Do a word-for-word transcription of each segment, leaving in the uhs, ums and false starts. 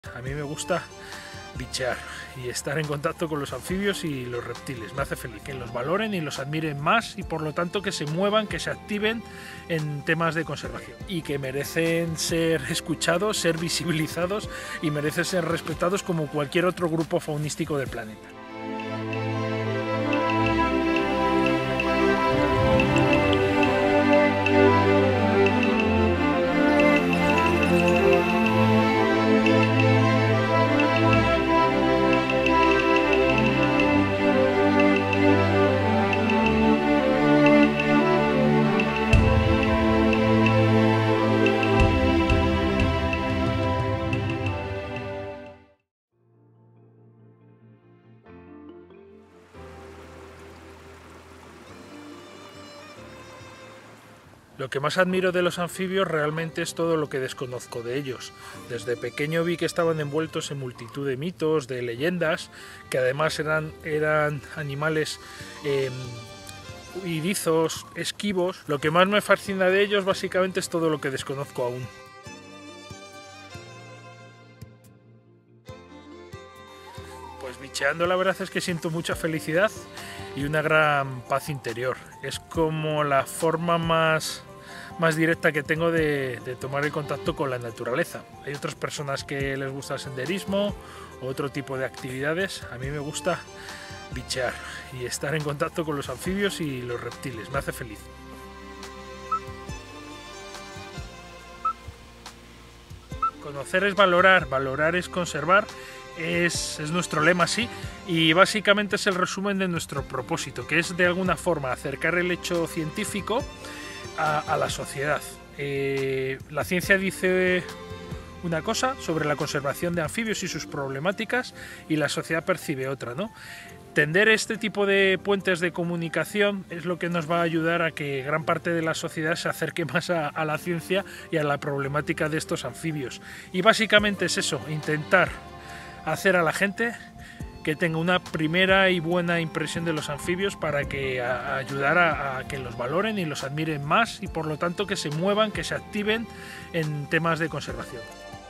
A mí me gusta bichear y estar en contacto con los anfibios y los reptiles. Me hace feliz que los valoren y los admiren más y por lo tanto que se muevan, que se activen en temas de conservación y que merecen ser escuchados, ser visibilizados y merecen ser respetados como cualquier otro grupo faunístico del planeta. Lo que más admiro de los anfibios realmente es todo lo que desconozco de ellos. Desde pequeño vi que estaban envueltos en multitud de mitos, de leyendas, que además eran, eran animales eh, huidizos, esquivos. Lo que más me fascina de ellos básicamente es todo lo que desconozco aún. Pues bicheando la verdad es que siento mucha felicidad y una gran paz interior. Es como la forma más, más directa que tengo de, de tomar el contacto con la naturaleza. Hay otras personas que les gusta el senderismo o otro tipo de actividades. A mí me gusta bichear y estar en contacto con los anfibios y los reptiles. Me hace feliz. Conocer es valorar, valorar es conservar. Es, es nuestro lema, sí, y básicamente es el resumen de nuestro propósito, que es de alguna forma acercar el hecho científico a, a la sociedad. Eh, la ciencia dice una cosa sobre la conservación de anfibios y sus problemáticas y la sociedad percibe otra, ¿no? Tender este tipo de puentes de comunicación es lo que nos va a ayudar a que gran parte de la sociedad se acerque más a, a la ciencia y a la problemática de estos anfibios. Y básicamente es eso, intentar hacer a la gente que tenga una primera y buena impresión de los anfibios para que a, a ayudar a, a que los valoren y los admiren más y por lo tanto que se muevan, que se activen en temas de conservación.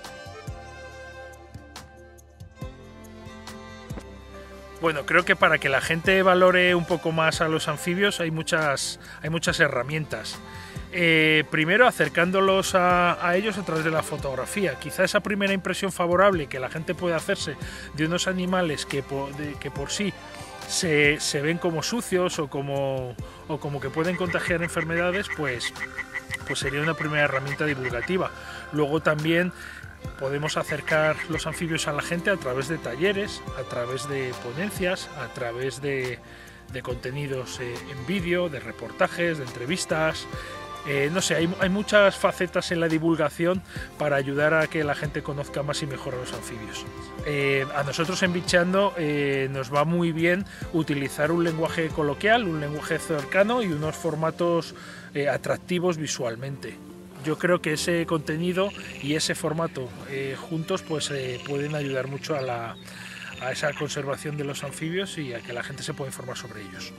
Bueno, creo que para que la gente valore un poco más a los anfibios hay muchas, hay muchas herramientas. Eh, primero acercándolos a, a ellos a través de la fotografía. Quizá esa primera impresión favorable que la gente puede hacerse de unos animales que por, de, que por sí se, se ven como sucios o como, o como que pueden contagiar enfermedades, pues, pues sería una primera herramienta divulgativa. Luego también podemos acercar los anfibios a la gente a través de talleres, a través de ponencias, a través de, de contenidos eh, en vídeo, de reportajes, de entrevistas. Eh, no sé, hay, hay muchas facetas en la divulgación para ayudar a que la gente conozca más y mejor a los anfibios. Eh, a nosotros en Bicheando eh, nos va muy bien utilizar un lenguaje coloquial, un lenguaje cercano y unos formatos eh, atractivos visualmente. Yo creo que ese contenido y ese formato eh, juntos pues eh, pueden ayudar mucho a, la, a esa conservación de los anfibios y a que la gente se pueda informar sobre ellos.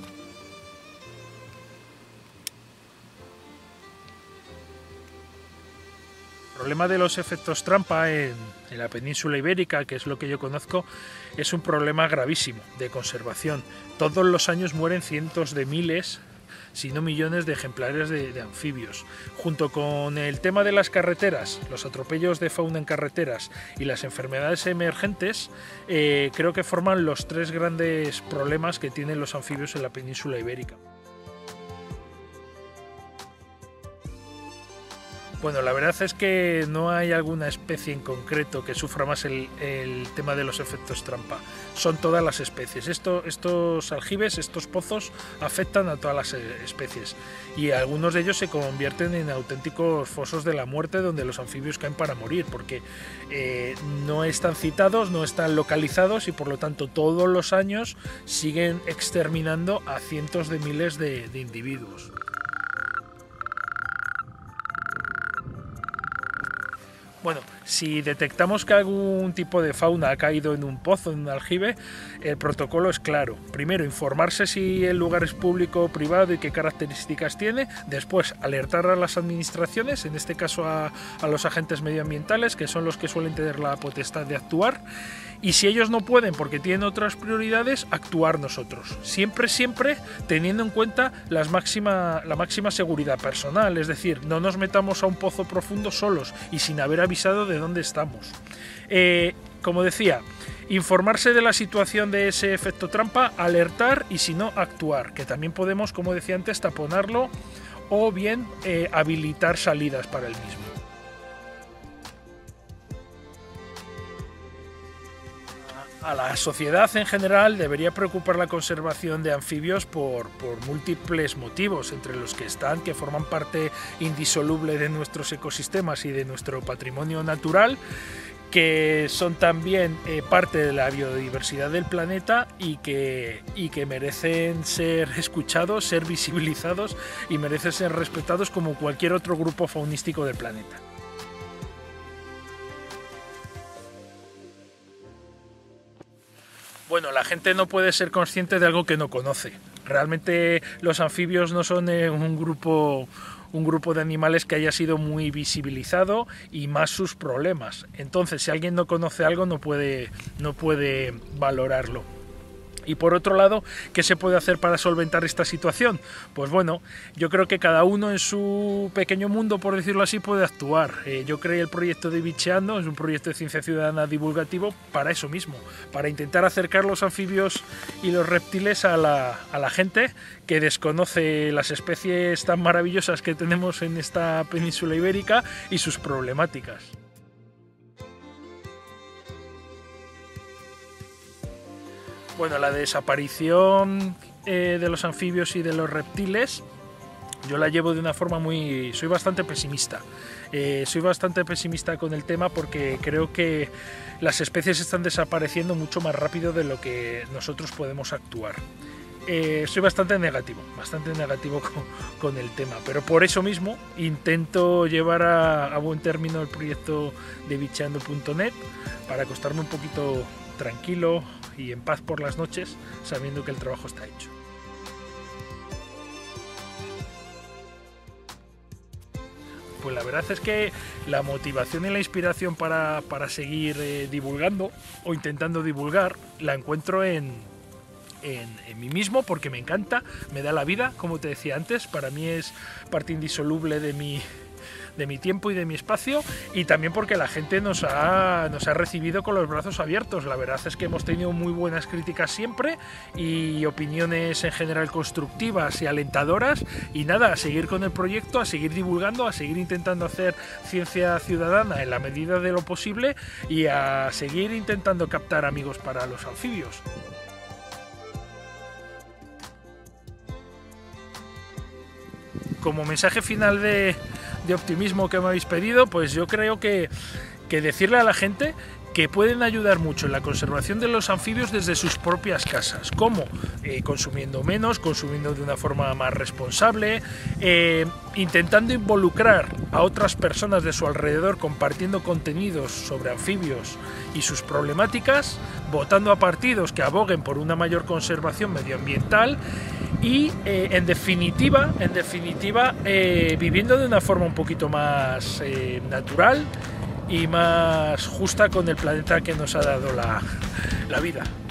El problema de los efectos trampa en, en la península ibérica, que es lo que yo conozco, es un problema gravísimo de conservación. Todos los años mueren cientos de miles, si no millones de ejemplares de, de anfibios. Junto con el tema de las carreteras, los atropellos de fauna en carreteras y las enfermedades emergentes, eh, creo que forman los tres grandes problemas que tienen los anfibios en la península ibérica. Bueno, la verdad es que no hay alguna especie en concreto que sufra más el, el tema de los efectos trampa. Son todas las especies. Esto, estos aljibes, estos pozos, afectan a todas las especies. Y algunos de ellos se convierten en auténticos fosos de la muerte donde los anfibios caen para morir, porque eh, no están citados, no están localizados y por lo tanto todos los años siguen exterminando a cientos de miles de, de individuos. Bueno, Si detectamos que algún tipo de fauna ha caído en un pozo, en un aljibe, el protocolo es claro. Primero, informarse si el lugar es público o privado y qué características tiene. Después, alertar a las administraciones, en este caso a, a los agentes medioambientales, que son los que suelen tener la potestad de actuar. Y si ellos no pueden porque tienen otras prioridades, actuar nosotros. Siempre, siempre teniendo en cuenta las máxima, la máxima seguridad personal. Es decir, no nos metamos a un pozo profundo solos y sin haber avisado de dónde estamos. Eh, como decía, informarse de la situación de ese efecto trampa, alertar y si no, actuar. Que también podemos, como decía antes, taponarlo o bien eh, habilitar salidas para el mismo. A la sociedad en general debería preocupar la conservación de anfibios por, por múltiples motivos, entre los que están que forman parte indisoluble de nuestros ecosistemas y de nuestro patrimonio natural, que son también eh, parte de la biodiversidad del planeta y que, y que merecen ser escuchados, ser visibilizados y merecen ser respetados como cualquier otro grupo faunístico del planeta. Bueno, la gente no puede ser consciente de algo que no conoce. Realmente los anfibios no son eh, un grupo, un grupo de animales que haya sido muy visibilizado y más sus problemas. Entonces, si alguien no conoce algo, no puede, no puede valorarlo. Y por otro lado, ¿qué se puede hacer para solventar esta situación? Pues bueno, yo creo que cada uno en su pequeño mundo, por decirlo así, puede actuar. Eh, yo creé el proyecto de Bicheando, es un proyecto de ciencia ciudadana divulgativo para eso mismo, para intentar acercar los anfibios y los reptiles a la, a la gente que desconoce las especies tan maravillosas que tenemos en esta península ibérica y sus problemáticas. Bueno, la desaparición eh, de los anfibios y de los reptiles, yo la llevo de una forma muy... soy bastante pesimista. Eh, soy bastante pesimista con el tema porque creo que las especies están desapareciendo mucho más rápido de lo que nosotros podemos actuar. Eh, soy bastante negativo, bastante negativo con, con el tema, pero por eso mismo intento llevar a, a buen término el proyecto de bicheando punto net para acostarme un poquito tranquilo y en paz por las noches, sabiendo que el trabajo está hecho. Pues la verdad es que la motivación y la inspiración para, para seguir eh, divulgando o intentando divulgar la encuentro en, en, en mí mismo, porque me encanta, me da la vida, como te decía antes, para mí es parte indisoluble de mi... de mi tiempo y de mi espacio, y también porque la gente nos ha, nos ha recibido con los brazos abiertos. La verdad es que hemos tenido muy buenas críticas siempre y opiniones en general constructivas y alentadoras, y nada, a seguir con el proyecto, a seguir divulgando, a seguir intentando hacer ciencia ciudadana en la medida de lo posible y a seguir intentando captar amigos para los anfibios. Como mensaje final de, de optimismo que me habéis pedido, pues yo creo que, que decirle a la gente que pueden ayudar mucho en la conservación de los anfibios desde sus propias casas. ¿Cómo? Eh, consumiendo menos, consumiendo de una forma más responsable, eh, intentando involucrar a otras personas de su alrededor, compartiendo contenidos sobre anfibios y sus problemáticas, votando a partidos que aboguen por una mayor conservación medioambiental y, eh, en definitiva, en definitiva eh, viviendo de una forma un poquito más eh, natural y más justa con el planeta que nos ha dado la, la vida.